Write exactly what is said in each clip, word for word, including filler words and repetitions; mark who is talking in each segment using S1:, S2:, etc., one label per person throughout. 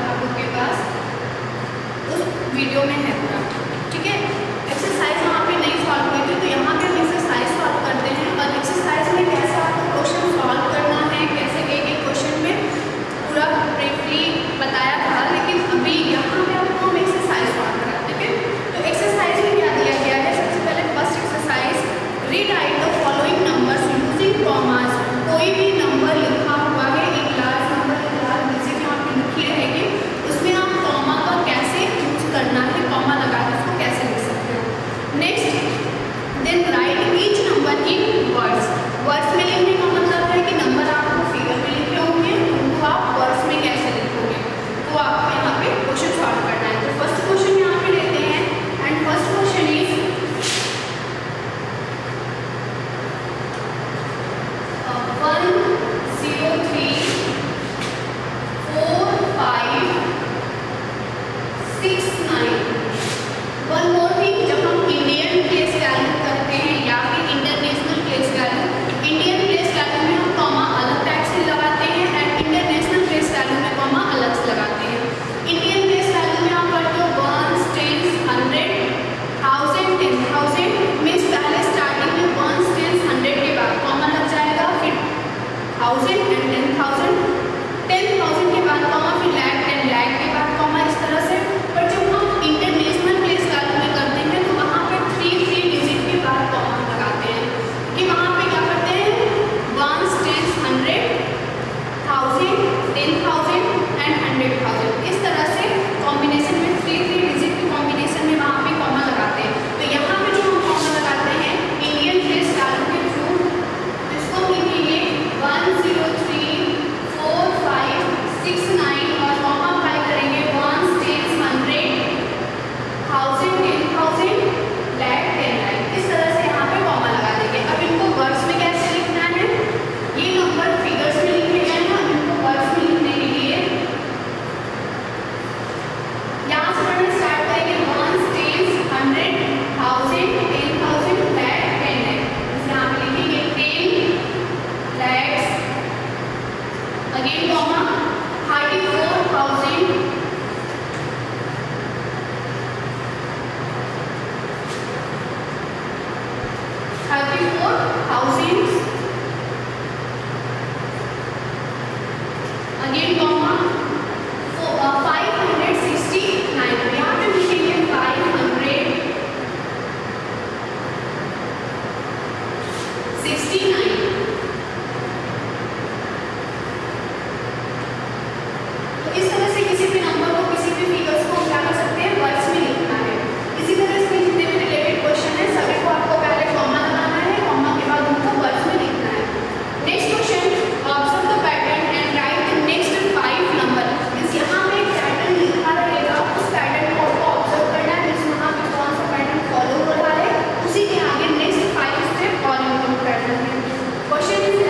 S1: आप लोग के पास उस वीडियो में है पूरा, ठीक है। एक्सरसाइज वहाँ पे नहीं सॉल्व हुई थी, तो यहाँ पे हम एक्सरसाइज सॉल्व करते हैं। और एक्सरसाइज में कैसे आपको क्वेश्चन सॉल्व करना है, कैसे एक एक क्वेश्चन में पूरा ब्रीफली बताया था, लेकिन अभी यहाँ पे आपको हम एक्सरसाइज सॉल्व कराते हैं। तो एक्सरसाइज में क्या दिया गया है, सबसे पहले first exercise, rewrite the following numbers using commas. कोई भी नंबर लिखा हुआ है, एक लार्ज नंबर एक लार्ज डिजिट यहाँ पे लिखी रहेगी, उसमें आप कॉमा का कैसे यूज करना है, कॉमा लगा के उसको कैसे लिख सकते हो। Next, then write each number in words. Words में लिखने का मतलब है कि नंबर आपको फिगर में लिखे होंगे, उनको आप वर्ड्स में कैसे लिखोगे, तो आपको यहाँ पे क्वेश्चन सॉल्व करना है। तो फर्स्ट क्वेश्चन यहाँ पे लेते हैं, and first question is one zero three four five six nine. One more thing, जब हम इंडियन प्लेस वैल्यू करते हैं या फिर international place value, Indian place value में हम कॉमा अलग टाइप से लगाते हैं एंड इंटरनेशनल प्लेस वैल्यू में कॉमा अलग से लगाते हैं। इंडियन प्लेस वैल्यू में आप पढ़ते हो one, ten, hundred, thousand, ten thousand means पहले स्टार्टिंग में वन, टेन, हंड्रेड के बाद कॉमा लग जाएगा, फिर thousand and ten thousand, ten thousand के बाद कॉमा, फिर लैख, टेन लैख के बाद कॉमा, इस तरह से। पर जब हम इंटरनेशनल प्लेस वैल्यू में करते हैं तो वहाँ पे थ्री थ्री डिजिट के बाद कॉमा लगाते हैं, कि वहाँ पे क्या करते हैं, one, ten, hundred, thousand, ten thousand and hundred thousand, इस तरह से कॉम्बिनेशन में थ्री थ्री डिजिट के कॉम्बिनेशन में वहाँ पे कॉमा लगाते हैं। तो यहाँ पे जो हम कॉमा लगाते हैं इंडियन प्लेस वैल्यू के थ्रू, इसको हम लिखेंगे one zero three four five six nine और कॉमा अप्लाई करेंगे one, ten, hundred, thousand, ten thousand, lakh, ten lakh, इस तरह से यहाँ पे कॉमा लगा देंगे। अब इनको वर्ड्स में कैसे लिखना है, ये नंबर फिगर्स में लिखे गए हैं, इनको वर्ड्स में लिखने के लिए यहाँ से पढ़ना स्टार्ट करेंगे one, ten, hundred, thousand, ten thousand, lakh, ten lakh. यहाँ पे लिखेंगे ten lakhs, again comma, thirty four thousand, thirty four thousand, again comma, five hundred sixty nine. यहाँ पे लिखेंगे फाइव हंड्रेड सिक्सटी नाइन। तो इस तरह से किसी भी नंबर को, किसी भी फिगर्स को क्या कर सकते हैं, वर्ड्स में लिखना है। इसी तरह इसमें जितने भी रिलेटेड क्वेश्चन है सभी को आपको पहले कॉमा लगाना है, कॉमा के बाद उनको वर्ड्स में लिखना है। Next question, observe the pattern and write the next five number. Means यहाँ पे एक पैटर्न लिखा रहेगा, उस पैटर्न को आपको ऑब्जर्व करना है, मीन्स वहाँ पे कौन सा पैटर्न फॉलो हो रहा है, उसी के आगे नेक्स्ट फाइव स्टेप और इनकम पैटर्न है। Question is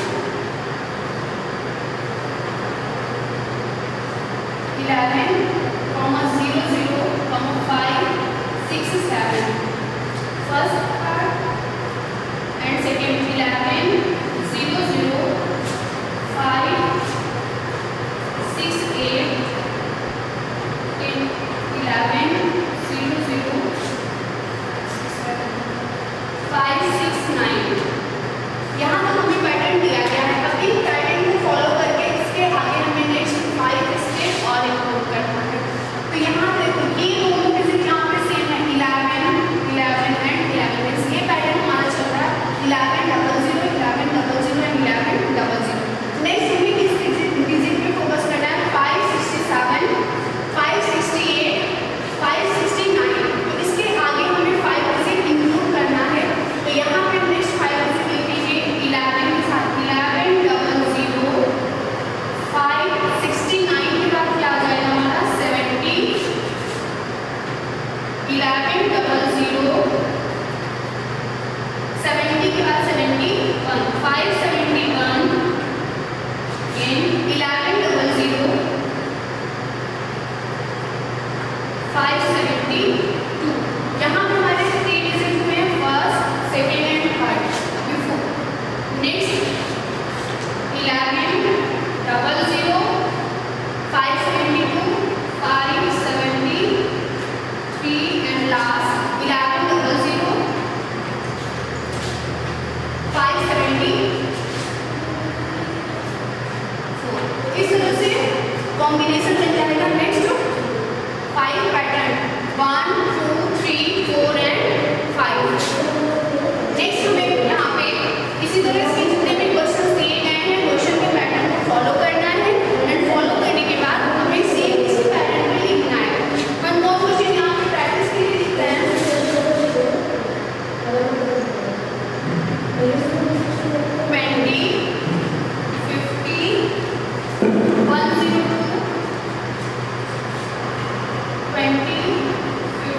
S1: eleven, zero zero, five, six, seven. First part and second, eleven, zero zero, five, six, eight, ten, eleven, zero zero, five, six, nine. यहाँ तक हमें पैटर्न दिया गया है। अब इन pattern को फॉलो करके इसके आगे हमें नेक्स्ट फाइव स्टेप और इम्प्रूव करना है। तो यहाँ देखो ये दोनों डिजिट यहाँ पे सेम है, eleven, eleven and eleven, means ये पैटर्न हमारा चल रहा है eleven double zero, eleven double zero and eleven double zero. Next हमें किस डिजिट डिजिट पे फोकस करना है, फाइव सिक्सटी जाएगा। Next five pattern, one two three four and five. Next हमें यहाँ पे इसी तरह से जितने भी क्वेश्चन दिए गए हैं क्वेश्चन के पैटर्न को फॉलो करना है एंड फॉलो करने के बाद हमें सेम इसी पैटर्न में लिखना है। वन मोर क्वेश्चन यहाँ पे प्रैक्टिस के लिए लिखते हैं। Twenty fifty one zero two twenty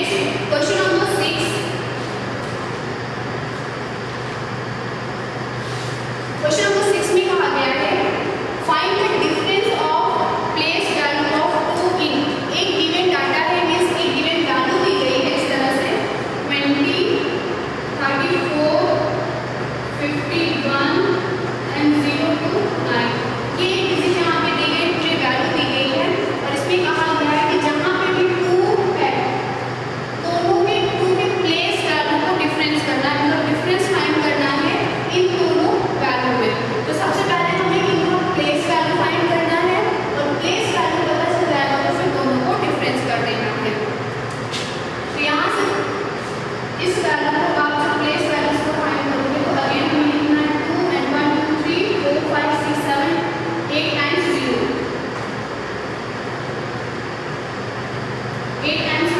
S1: next question number six. Question number six में कहा गया है find the difference of place value of two in. एक गिवन डाटा है, मींस एक गिवन वैल्यू दी गई है इस तरह से twenty, thirty four, fifty one and zero two nine. ये किसी यहाँ पे दी गई मुझे वैल्यू दी गई है और इसमें कहा गया है कि जहाँ पे भी टू है दोनों में टू के प्लेस वैल्यू को डिफरेंस करना है, मतलब डिफरेंस फाइंड करना है इन दोनों वैल्यू में। तो सबसे पहले हमें इनका प्लेस वैल्यू फाइंड करना है और प्लेस वैल्यू पता चल जाएगा तो फिर दोनों को डिफरेंस कर देना है। तो यहाँ से इस वैल्यू को आप जो प्लेस वैल्यूज को फाइंड करोगे तो अगेन हमें लिखना है two and one two three four five six seven eight times zero, eight times